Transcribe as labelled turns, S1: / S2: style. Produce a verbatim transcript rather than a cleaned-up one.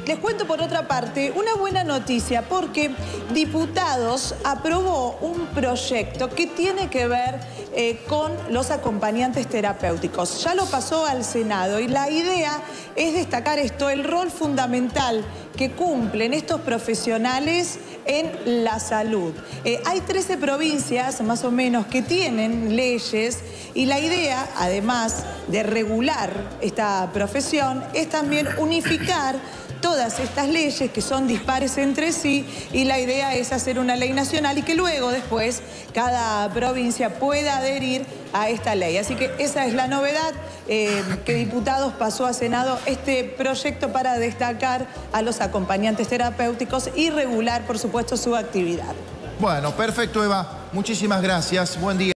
S1: les cuento por otra parte una buena noticia porque Diputados aprobó un proyecto que tiene que ver eh, con los acompañantes terapéuticos. Ya lo pasó al Senado y la idea es destacar esto, el rol fundamental que cumplen estos profesionales en la salud. Eh, hay trece provincias más o menos que tienen leyes y la idea, además de regular esta profesión, es también unificar todas estas leyes que son dispares entre sí y la idea es hacer una ley nacional y que luego después cada provincia pueda adherir a esta ley. Así que esa es la novedad, eh, que Diputados pasó a Senado este proyecto para destacar a los acompañantes terapéuticos y regular, por supuesto, su actividad.
S2: Bueno, perfecto, Eva. Muchísimas gracias. Buen día.